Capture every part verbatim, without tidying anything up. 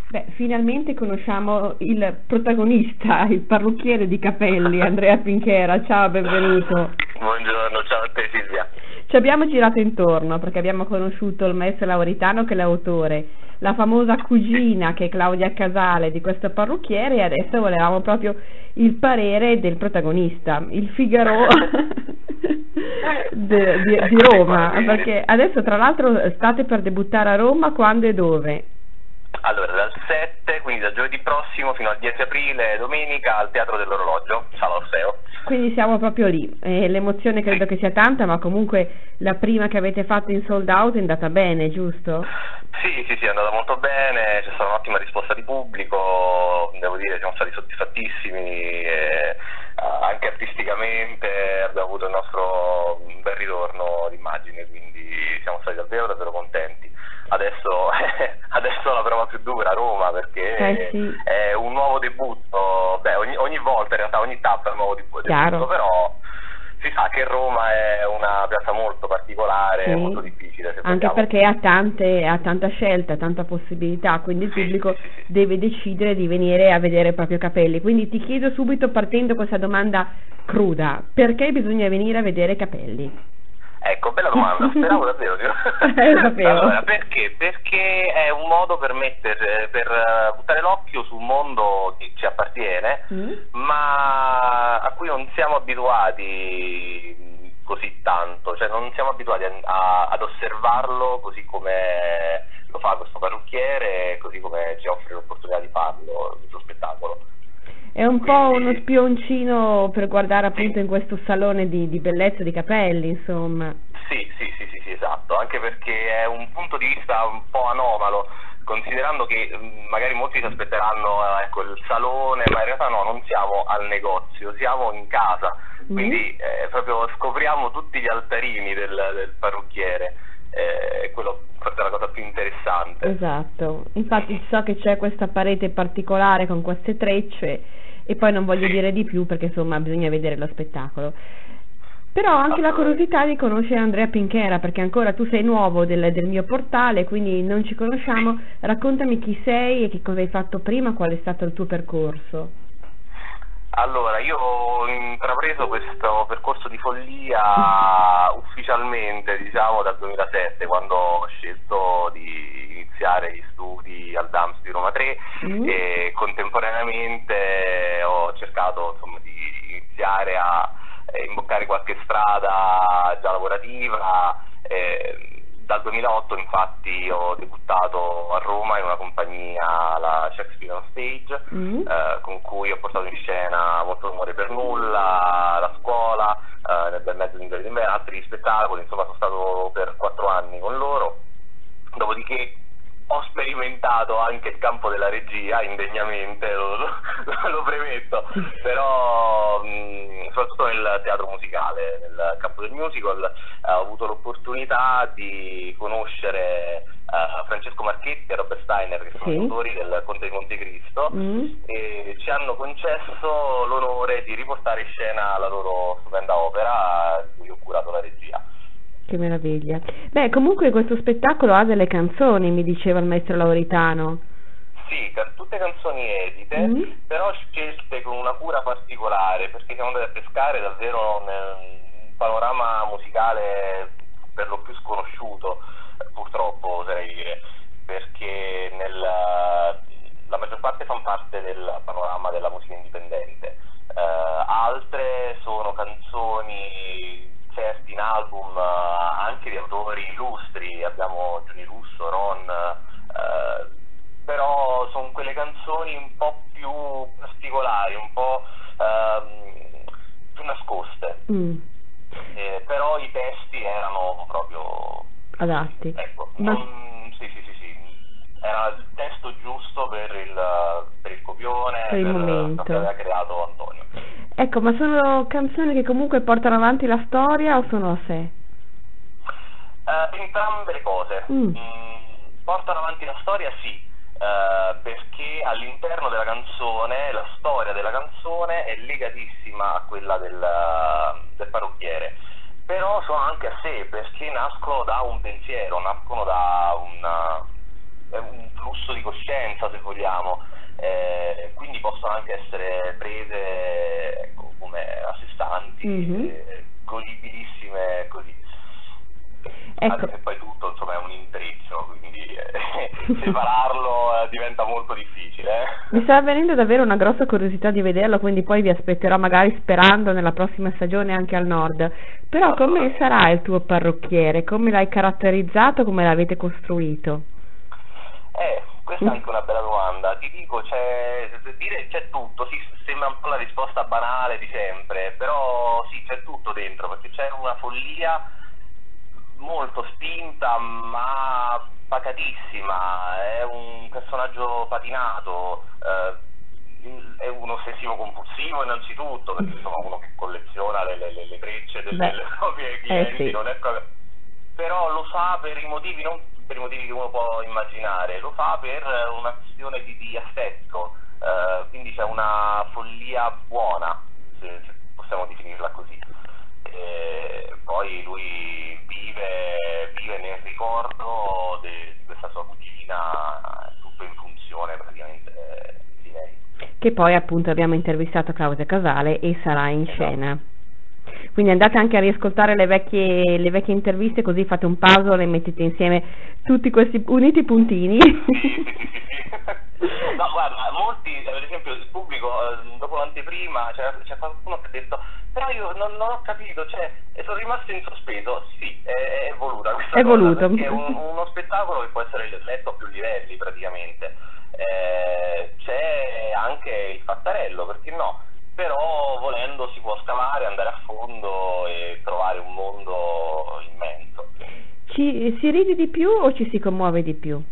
Beh, finalmente conosciamo il protagonista, il parrucchiere di capelli, Andrea Pinchera. Ciao, benvenuto. Buongiorno, ciao a te Silvia. Ci abbiamo girato intorno perché abbiamo conosciuto il maestro Lauritano, che è l'autore, la famosa cugina, che è Claudia Casale, di questo parrucchiere, e adesso volevamo proprio il parere del protagonista, il Figaro di, di, di Roma, perché adesso tra l'altro state per debuttare a Roma. Quando e dove? Allora, dal sette, quindi da giovedì prossimo fino al dieci aprile, domenica, al Teatro dell'Orologio, Sala Orfeo. Quindi siamo proprio lì, e l'emozione credo che sia tanta, ma comunque la prima che avete fatto in sold out è andata bene, giusto? Sì, sì, sì, è andata molto bene, c'è stata un'ottima risposta di pubblico, devo dire siamo stati soddisfattissimi, e anche artisticamente abbiamo avuto il nostro bel ritorno d'immagine, quindi siamo stati davvero davvero contenti. Adesso, adesso la prova più dura a Roma, perché eh sì. è un nuovo debutto, beh ogni, ogni volta in realtà, ogni tappa è un nuovo debutto, Chiaro. però si sa che Roma è una piazza molto particolare, sì. molto difficile. Se Anche vogliamo. perché ha tante, ha tanta scelta, tanta possibilità, quindi il sì, pubblico sì, sì, sì. deve decidere di venire a vedere proprio Capelli. Quindi ti chiedo subito, partendo questa domanda cruda, perché bisogna venire a vedere Capelli? Ecco, bella domanda, speravo davvero. eh, allora, perché? Perché è un modo per mettere, per buttare l'occhio su un mondo che ci appartiene, mm. ma a cui non siamo abituati così tanto, cioè non siamo abituati a, a, ad osservarlo così come lo fa questo parrucchiere, così come ci offre l'opportunità di farlo, il suo spettacolo. È un Quindi... po' uno spioncino per guardare appunto in questo salone di, di bellezza di capelli, insomma. Sì, sì, sì, sì, sì, esatto, anche perché è un punto di vista un po' anomalo, considerando che magari molti si aspetteranno ecco, il salone, ma in realtà no, non siamo al negozio, siamo in casa, quindi mm. eh, proprio scopriamo tutti gli altarini del, del parrucchiere. Eh, quello forse è la cosa più interessante. Esatto, infatti so che c'è questa parete particolare con queste trecce e poi non voglio sì. dire di più perché insomma bisogna vedere lo spettacolo. Però ho anche la curiosità di conoscere Andrea Pinchera, perché ancora tu sei nuovo del, del mio portale, quindi non ci conosciamo. Sì. Raccontami chi sei e che cosa hai fatto prima, qual è stato il tuo percorso. Allora, io ho intrapreso questo percorso di follia ufficialmente, diciamo, dal duemilasette, quando ho scelto di iniziare gli studi al D A M S di Roma tre mm. e contemporaneamente ho cercato insomma, di iniziare a eh, imboccare qualche strada già lavorativa. Eh, Dal duemilaotto infatti ho debuttato a Roma in una compagnia, la Shakespeare on Stage, mm. eh, con cui ho portato in scena Molto rumore per nulla, La scuola, eh, nel bel mezzo di inglese e altri spettacoli, insomma sono stato per quattro anni con loro, dopodiché ho sperimentato anche il campo della regia, indegnamente, lo, lo, lo premetto, però mh, soprattutto nel teatro musicale, nel campo del musical, eh, ho avuto l'opportunità di conoscere eh, Francesco Marchetti e Robert Steiner, che sono sì. gli autori del Conte di Montecristo, mm. e ci hanno concesso l'onore di riportare in scena la loro stupenda opera, di cui ho curato la regia. Che meraviglia. Beh, comunque questo spettacolo ha delle canzoni, mi diceva il maestro Lauritano. Sì, tutte canzoni edite, mm. però scelte con una cura particolare, perché siamo andati a pescare davvero nel panorama musicale per lo più sconosciuto, purtroppo oserei dire, perché nel, la maggior parte fanno parte del panorama della musica indipendente, uh, altre sono canzoni certi in album uh, anche di autori illustri, abbiamo Giuni Russo, Ron, uh, però sono quelle canzoni un po' più particolari, un po' uh, più nascoste, mm. eh, però i testi erano proprio adatti. Ecco, Ma... non, sì, sì, sì, sì, era il testo giusto per il, per il copione, per il per momento che aveva creato Antonio. Ecco, ma sono canzoni che comunque portano avanti la storia o sono a sé? Uh, entrambe le cose. Mm. Mm, portano avanti la storia, sì, uh, perché all'interno della canzone, la storia della canzone è legatissima a quella del, del parrucchiere, però sono anche a sé, perché nascono da un pensiero, nascono da una, un flusso di coscienza, se vogliamo, eh, quindi possono anche essere prese, ecco, come a sé stanti, mm-hmm. eh, godibilissime così. Ecco. Anche se poi tutto insomma è un intreccio, quindi eh, separarlo eh, diventa molto difficile. Eh. Mi sta avvenendo davvero una grossa curiosità di vederlo, quindi poi vi aspetterò magari sperando nella prossima stagione anche al nord. Però come sarà il tuo parrucchiere? Come l'hai caratterizzato? Come l'avete costruito? Eh, questa è anche una bella domanda. Ti dico, c'è, dire c'è tutto, sì, sembra un po' la risposta banale di sempre, però sì, c'è tutto dentro, perché c'è una follia molto spinta ma pacatissima, è un personaggio patinato, eh, è un ossessivo compulsivo innanzitutto, perché insomma uno che colleziona le, le, le trecce delle, delle proprie clienti, eh sì. non è proprio, però lo fa per i motivi, non per i motivi che uno può immaginare, lo fa per una questione di, di affetto, eh, quindi c'è una follia buona, se, se possiamo definirla così. E poi lui vive, vive nel ricordo de, di questa sua cugina, tutto in funzione praticamente di lei. Che poi appunto abbiamo intervistato Claudia Casale e sarà in scena. Quindi andate anche a riascoltare le vecchie, le vecchie interviste, così fate un puzzle e mettete insieme tutti questi uniti puntini. Sì, sì, sì, sì. No, guarda, molti, per esempio il pubblico, eh, dopo l'anteprima c'è, c'è qualcuno che ha detto però io non, non ho capito, cioè sono rimasto in sospeso. Sì, è, è voluta questa è cosa, voluto. Perché è un, uno spettacolo che può essere letto a più livelli praticamente, eh, c'è anche il fattarello, perché no? Però volendo si può scavare, andare a fondo e trovare un mondo immenso. Ci, si ride di più o ci si commuove di più?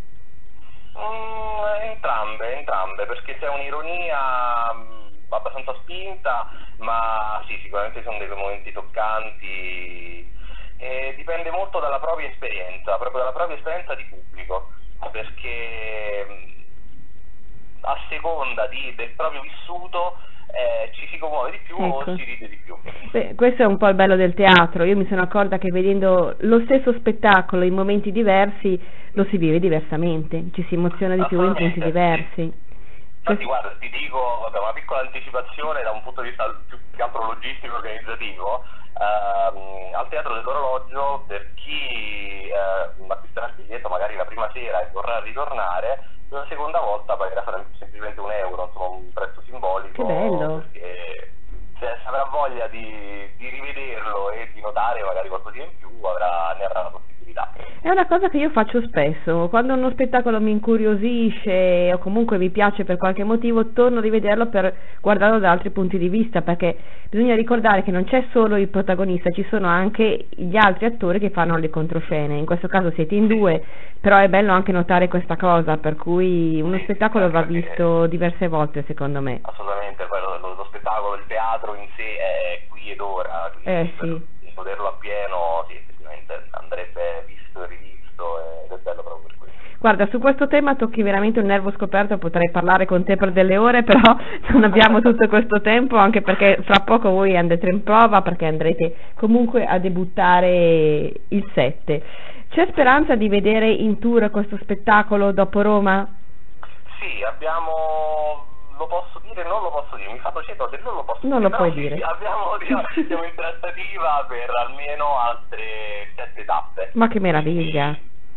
Mm, entrambe, entrambe, perché c'è un'ironia mh, abbastanza spinta, ma sì, sicuramente sono dei momenti toccanti, e dipende molto dalla propria esperienza, proprio dalla propria esperienza di pubblico, perché mh, a seconda di, del proprio vissuto Eh, ci si commuove di più, ecco, o si ride di più. Beh, questo è un po' il bello del teatro. Io mi sono accorta che vedendo lo stesso spettacolo in momenti diversi lo si vive diversamente, ci si emoziona di più in punti diversi. Infatti guarda, ti dico, vabbè, una piccola anticipazione da un punto di vista più che altro logistico e organizzativo. ehm, al Teatro dell'Orologio, per chi eh, acquisterà il biglietto magari la prima sera e vorrà ritornare, la seconda volta pagherà semplicemente un euro, insomma un prezzo simbolico. Che bello! Perché se avrà voglia di, di rivederlo e di notare magari qualcosina in più, avrà, ne avrà la possibilità. È una cosa che io faccio spesso, quando uno spettacolo mi incuriosisce o comunque mi piace per qualche motivo, torno a rivederlo per guardarlo da altri punti di vista, perché bisogna ricordare che non c'è solo il protagonista, ci sono anche gli altri attori che fanno le controscene, in questo caso siete in due, però è bello anche notare questa cosa, per cui uno sì, spettacolo va visto diverse volte secondo me. Assolutamente, poi lo, lo, lo spettacolo, il teatro in sé è qui ed ora, eh, per sì. poterlo appieno, sì, effettivamente andrebbe visto e rivisto ed è bello proprio per questo. Guarda, su questo tema tocchi veramente un nervo scoperto, potrei parlare con te per delle ore, però non abbiamo tutto questo tempo, anche perché fra poco voi andrete in prova, perché andrete comunque a debuttare il sette. C'è speranza di vedere in tour questo spettacolo dopo Roma? Sì, abbiamo... lo posso dire, non lo posso dire, mi fa piacere, se non lo posso non dire. lo puoi sì, dire. Abbiamo, siamo in trattativa per almeno altre sette tappe. Ma che meraviglia!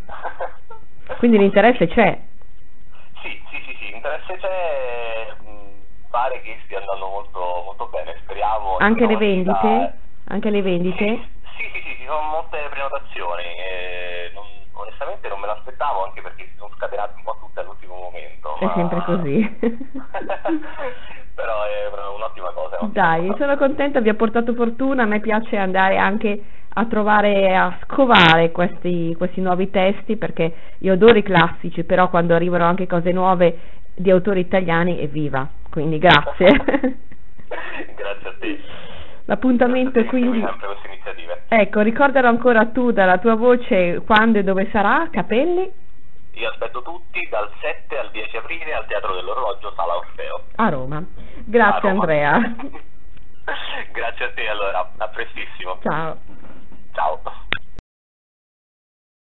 Quindi l'interesse c'è? Sì, sì, sì, sì, l'interesse c'è, mh, pare che stia andando molto, molto bene, speriamo. Anche le vendite? Città... Anche le vendite? Sì, sì, sì, ci sono molte prenotazioni, e non, onestamente non me l'aspettavo, anche perché si sono scatenate un po' tutte all'ultimo momento. È ma... sempre così. Però è un'ottima cosa. È un'ottima Dai, cosa. sono contenta, vi ha portato fortuna, a me piace andare anche a trovare, a scovare questi, questi nuovi testi, perché io adoro i classici, però quando arrivano anche cose nuove di autori italiani, evviva, quindi grazie. Grazie a te. L'appuntamento è quindi... sempre queste iniziative. Ecco, ricordalo ancora tu dalla tua voce quando e dove sarà, Capelli? Io aspetto tutti dal sette al dieci aprile al Teatro dell'Orologio, Sala Orfeo. A Roma. Grazie a Roma. Andrea. Grazie a te allora, a prestissimo. Ciao. Ciao.